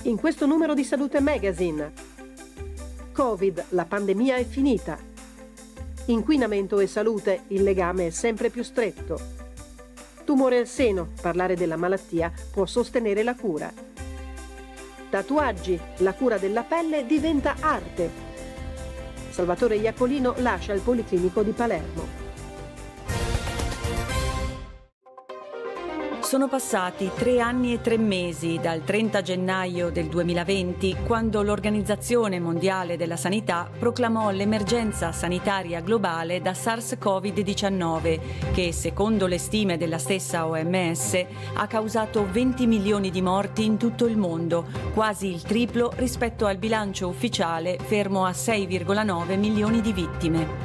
in questo numero di Salute Magazine. Covid, la pandemia è finita. Inquinamento e salute, il legame è sempre più stretto. Tumore al seno, parlare della malattia può sostenere la cura. Tatuaggi, la cura della pelle diventa arte. Salvatore Iacolino lascia il Policlinico di Palermo. Sono passati 3 anni e 3 mesi dal 30 gennaio del 2020, quando l'Organizzazione Mondiale della Sanità proclamò l'emergenza sanitaria globale da SARS-CoV-19, che, secondo le stime della stessa OMS, ha causato 20 milioni di morti in tutto il mondo, quasi il triplo rispetto al bilancio ufficiale fermo a 6,9 milioni di vittime.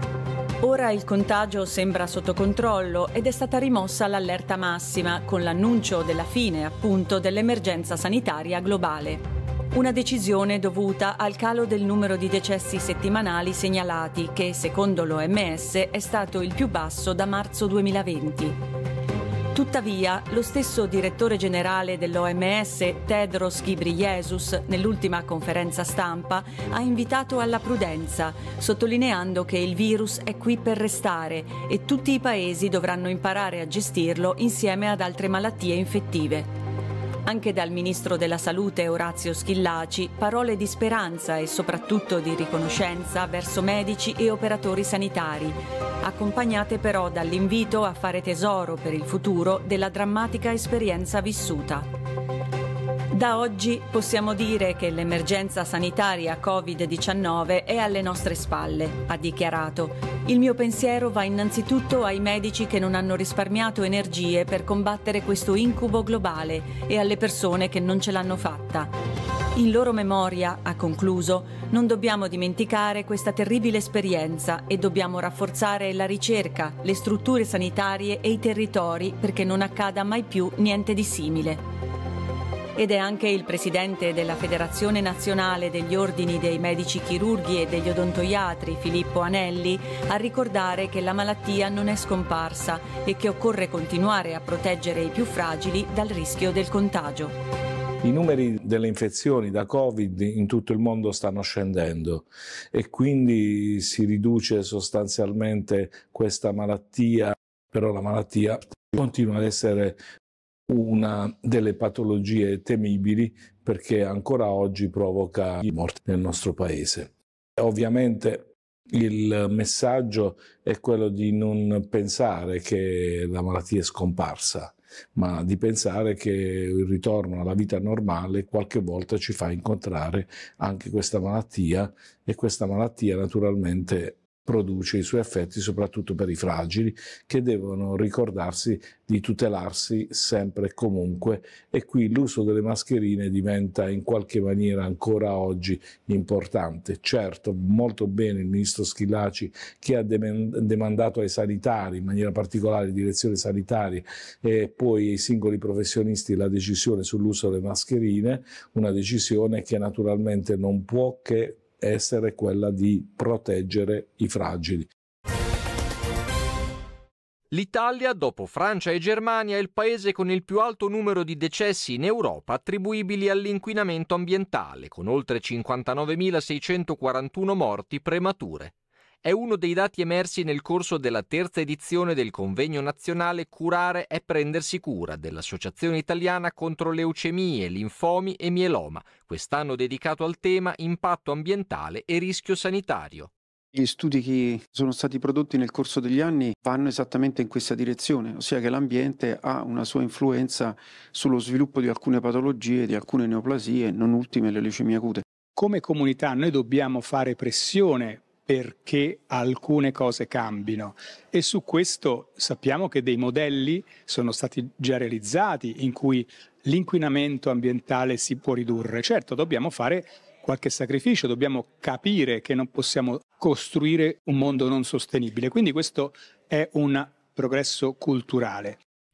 Ora il contagio sembra sotto controllo ed è stata rimossa l'allerta massima con l'annuncio della fine, appunto, dell'emergenza sanitaria globale. Una decisione dovuta al calo del numero di decessi settimanali segnalati, che, secondo l'OMS, è stato il più basso da marzo 2020. Tuttavia, lo stesso direttore generale dell'OMS, Tedros Ghebreyesus, nell'ultima conferenza stampa, ha invitato alla prudenza, sottolineando che il virus è qui per restare e tutti i paesi dovranno imparare a gestirlo insieme ad altre malattie infettive. Anche dal ministro della Salute Orazio Schillaci parole di speranza e soprattutto di riconoscenza verso medici e operatori sanitari, accompagnate però dall'invito a fare tesoro per il futuro della drammatica esperienza vissuta. Da oggi possiamo dire che l'emergenza sanitaria Covid-19 è alle nostre spalle, ha dichiarato. Il mio pensiero va innanzitutto ai medici che non hanno risparmiato energie per combattere questo incubo globale e alle persone che non ce l'hanno fatta. In loro memoria, ha concluso, non dobbiamo dimenticare questa terribile esperienza e dobbiamo rafforzare la ricerca, le strutture sanitarie e i territori perché non accada mai più niente di simile. Ed è anche il presidente della Federazione Nazionale degli Ordini dei Medici Chirurghi e degli Odontoiatri, Filippo Anelli, a ricordare che la malattia non è scomparsa e che occorre continuare a proteggere i più fragili dal rischio del contagio. I numeri delle infezioni da Covid in tutto il mondo stanno scendendo e quindi si riduce sostanzialmente questa malattia, però la malattia continua ad essere una delle patologie temibili perché ancora oggi provoca morte nel nostro paese. Ovviamente il messaggio è quello di non pensare che la malattia è scomparsa, ma di pensare che il ritorno alla vita normale qualche volta ci fa incontrare anche questa malattia e questa malattia naturalmente produce i suoi effetti soprattutto per i fragili che devono ricordarsi di tutelarsi sempre e comunque e qui l'uso delle mascherine diventa in qualche maniera ancora oggi importante. Certo, molto bene il ministro Schillaci che ha demandato ai sanitari, in maniera particolare direzioni sanitarie e poi ai singoli professionisti la decisione sull'uso delle mascherine, una decisione che naturalmente non può che essere quella di proteggere i fragili. L'Italia, dopo Francia e Germania, è il paese con il più alto numero di decessi in Europa attribuibili all'inquinamento ambientale, con oltre 59.641 morti premature. È uno dei dati emersi nel corso della terza edizione del convegno nazionale Curare è prendersi cura dell'Associazione Italiana contro leucemie, linfomi e mieloma, quest'anno dedicato al tema impatto ambientale e rischio sanitario. Gli studi che sono stati prodotti nel corso degli anni vanno esattamente in questa direzione, ossia che l'ambiente ha una sua influenza sullo sviluppo di alcune patologie, di alcune neoplasie, non ultime le leucemie acute. Come comunità noi dobbiamo fare pressione perché alcune cose cambino e su questo sappiamo che dei modelli sono stati già realizzati in cui l'inquinamento ambientale si può ridurre. Certo, dobbiamo fare qualche sacrificio, dobbiamo capire che non possiamo costruire un mondo non sostenibile, quindi questo è un progresso culturale.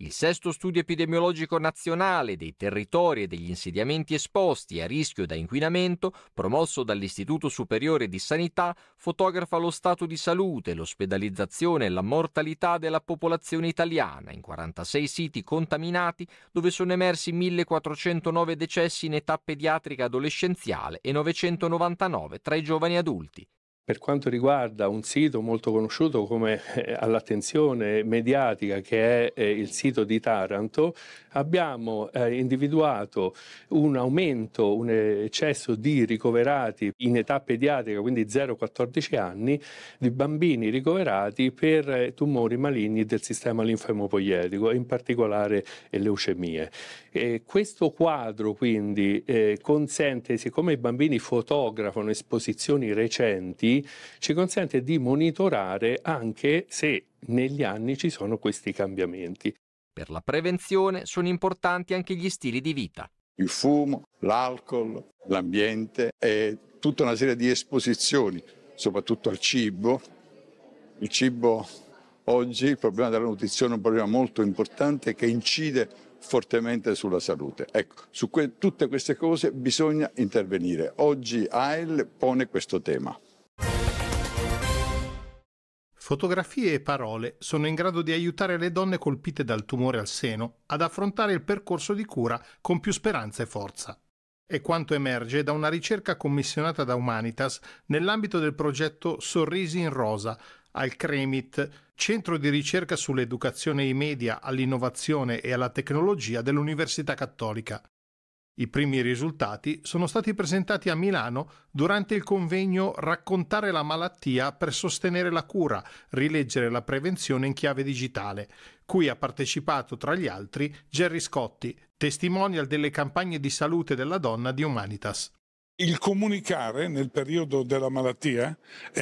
Il sesto studio epidemiologico nazionale dei territori e degli insediamenti esposti a rischio da inquinamento, promosso dall'Istituto Superiore di Sanità, fotografa lo stato di salute, l'ospedalizzazione e la mortalità della popolazione italiana in 46 siti contaminati, dove sono emersi 1.409 decessi in età pediatrica adolescenziale e 999 tra i giovani adulti. Per quanto riguarda un sito molto conosciuto come all'attenzione mediatica, che è il sito di Taranto, abbiamo individuato un aumento, un eccesso di ricoverati in età pediatrica, quindi 0-14 anni, di bambini ricoverati per tumori maligni del sistema linfemopoietico, in particolare leucemie. Questo quadro quindi consente, siccome i bambini fotografano esposizioni recenti, ci consente di monitorare anche se negli anni ci sono questi cambiamenti. Per la prevenzione sono importanti anche gli stili di vita. Il fumo, l'alcol, l'ambiente e tutta una serie di esposizioni, soprattutto al cibo. Il cibo oggi, il problema della nutrizione è un problema molto importante che incide fortemente sulla salute. Ecco, su tutte queste cose bisogna intervenire. Oggi AIL pone questo tema. Fotografie e parole sono in grado di aiutare le donne colpite dal tumore al seno ad affrontare il percorso di cura con più speranza e forza. È quanto emerge da una ricerca commissionata da Humanitas nell'ambito del progetto Sorrisi in Rosa al CREMIT, Centro di ricerca sull'educazione ai media, all'innovazione e alla tecnologia dell'Università Cattolica. I primi risultati sono stati presentati a Milano durante il convegno Raccontare la malattia per sostenere la cura, rileggere la prevenzione in chiave digitale, cui ha partecipato tra gli altri Gerry Scotti, testimonial delle campagne di salute della donna di Humanitas. Il comunicare nel periodo della malattia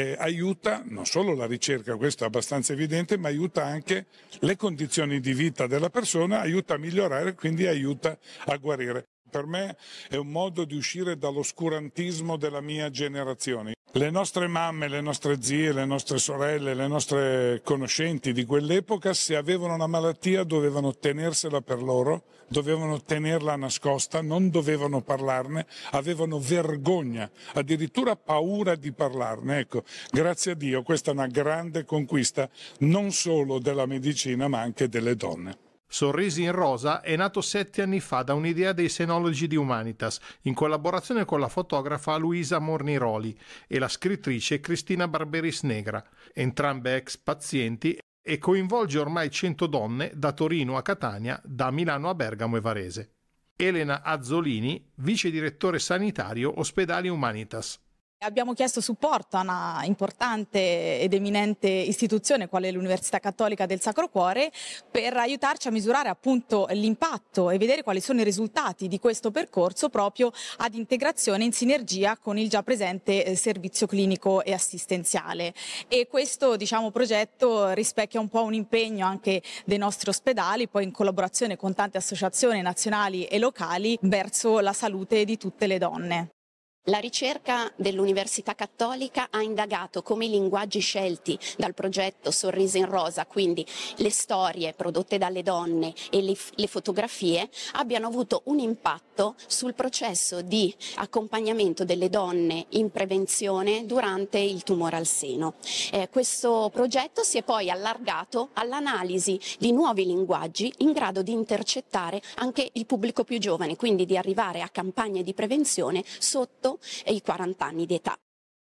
aiuta non solo la ricerca, questo è abbastanza evidente, ma aiuta anche le condizioni di vita della persona, aiuta a migliorare, quindi aiuta a guarire. Per me è un modo di uscire dall'oscurantismo della mia generazione. Le nostre mamme, le nostre zie, le nostre sorelle, le nostre conoscenti di quell'epoca, se avevano una malattia dovevano tenersela per loro, dovevano tenerla nascosta, non dovevano parlarne, avevano vergogna, addirittura paura di parlarne. Ecco, grazie a Dio questa è una grande conquista non solo della medicina ma anche delle donne. Sorrisi in Rosa è nato 7 anni fa da un'idea dei senologi di Humanitas, in collaborazione con la fotografa Luisa Morniroli e la scrittrice Cristina Barberis Negra, entrambe ex pazienti, e coinvolge ormai 100 donne da Torino a Catania, da Milano a Bergamo e Varese. Elena Azzolini, vice direttore sanitario Ospedali Humanitas. Abbiamo chiesto supporto a una importante ed eminente istituzione quale l'Università Cattolica del Sacro Cuore per aiutarci a misurare appunto l'impatto e vedere quali sono i risultati di questo percorso proprio ad integrazione in sinergia con il già presente servizio clinico e assistenziale. E questo progetto rispecchia un po' un impegno anche dei nostri ospedali, poi in collaborazione con tante associazioni nazionali e locali verso la salute di tutte le donne. La ricerca dell'Università Cattolica ha indagato come i linguaggi scelti dal progetto Sorrisi in Rosa, quindi le storie prodotte dalle donne e le fotografie, abbiano avuto un impatto sul processo di accompagnamento delle donne in prevenzione durante il tumore al seno. Questo progetto si è poi allargato all'analisi di nuovi linguaggi in grado di intercettare anche il pubblico più giovane, quindi di arrivare a campagne di prevenzione sotto i 40 anni di età.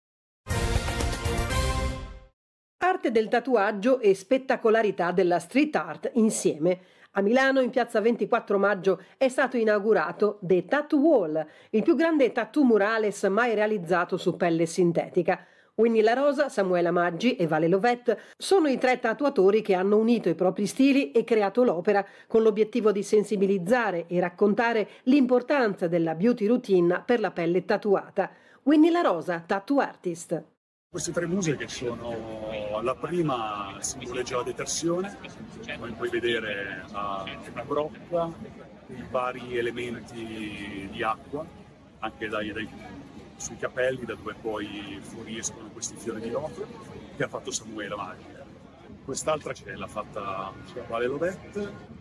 Arte del tatuaggio e spettacolarità della street art insieme. A Milano, in piazza 24 maggio, è stato inaugurato The Tattoo Wall, il più grande tattoo murales mai realizzato su pelle sintetica. Winnie La Rosa, Samuela Maggi e Vale Lovette sono i 3 tatuatori che hanno unito i propri stili e creato l'opera con l'obiettivo di sensibilizzare e raccontare l'importanza della beauty routine per la pelle tatuata. Winnie La Rosa, tattoo artist. Queste 3 muse che sono, la prima simboleggia la detersione, come puoi vedere ha una brocca, i vari elementi di acqua, anche sui capelli, da dove poi fuoriescono questi fiori di loto, che ha fatto Samuela Maggi. Quest'altra che l'ha fatta Vale Lovette,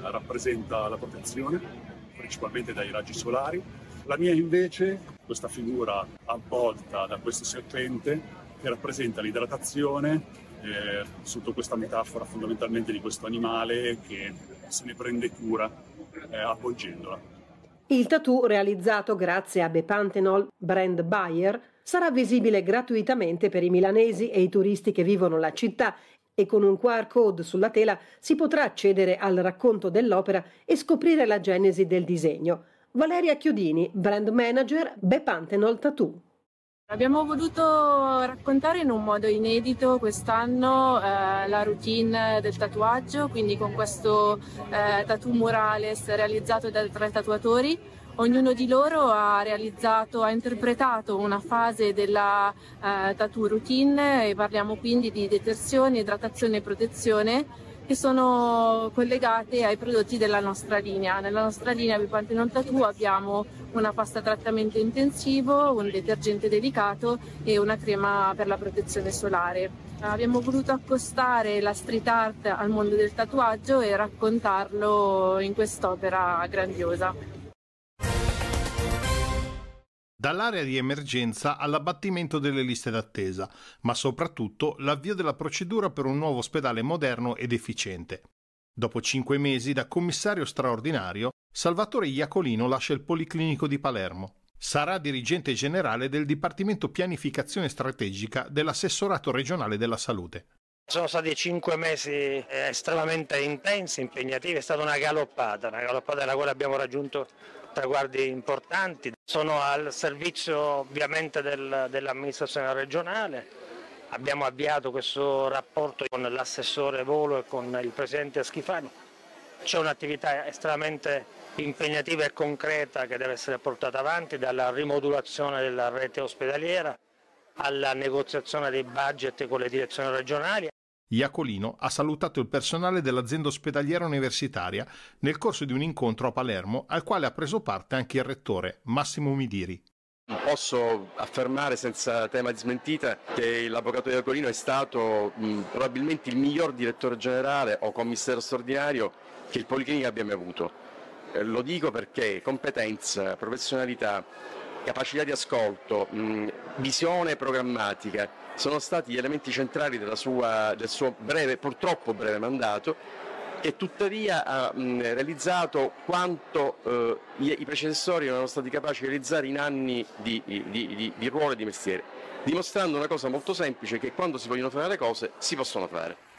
rappresenta la protezione, principalmente dai raggi solari. La mia invece, questa figura avvolta da questo serpente, che rappresenta l'idratazione sotto questa metafora fondamentalmente di questo animale che se ne prende cura avvolgendola. Il tattoo, realizzato grazie a Bepanthenol Brand Buyer, sarà visibile gratuitamente per i milanesi e i turisti che vivono la città, e con un QR code sulla tela si potrà accedere al racconto dell'opera e scoprire la genesi del disegno. Valeria Chiodini, brand manager Bepanthenol Tattoo. Abbiamo voluto raccontare in un modo inedito quest'anno la routine del tatuaggio, quindi con questo tattoo murales realizzato da 3 tatuatori. Ognuno di loro ha interpretato una fase della tattoo routine, e parliamo quindi di detersione, idratazione e protezione, che sono collegate ai prodotti della nostra linea. Nella nostra linea Bepanthenol Tattoo abbiamo una pasta trattamento intensivo, un detergente delicato e una crema per la protezione solare. Abbiamo voluto accostare la street art al mondo del tatuaggio e raccontarlo in quest'opera grandiosa. Dall'area di emergenza all'abbattimento delle liste d'attesa, ma soprattutto l'avvio della procedura per un nuovo ospedale moderno ed efficiente. Dopo 5 mesi da commissario straordinario, Salvatore Iacolino lascia il Policlinico di Palermo. Sarà dirigente generale del Dipartimento Pianificazione Strategica dell'Assessorato regionale della Salute. Sono stati 5 mesi estremamente intensi, impegnativi, è stata una galoppata nella quale abbiamo raggiunto traguardi importanti. Sono al servizio ovviamente dell'amministrazione regionale. Abbiamo avviato questo rapporto con l'assessore Volo e con il presidente Schifani. C'è un'attività estremamente impegnativa e concreta che deve essere portata avanti, dalla rimodulazione della rete ospedaliera alla negoziazione dei budget con le direzioni regionali. Iacolino ha salutato il personale dell'azienda ospedaliera universitaria nel corso di un incontro a Palermo al quale ha preso parte anche il rettore Massimo Midiri. Posso affermare senza tema di smentita che l'avvocato Iacolino è stato probabilmente il miglior direttore generale o commissario straordinario che il Policlinico abbia mai avuto. Lo dico perché competenza, professionalità, capacità di ascolto, visione programmatica sono stati gli elementi centrali del suo purtroppo breve mandato, che tuttavia ha realizzato quanto i predecessori non erano stati capaci di realizzare in anni di ruolo e di mestiere, dimostrando una cosa molto semplice, che quando si vogliono fare le cose si possono fare.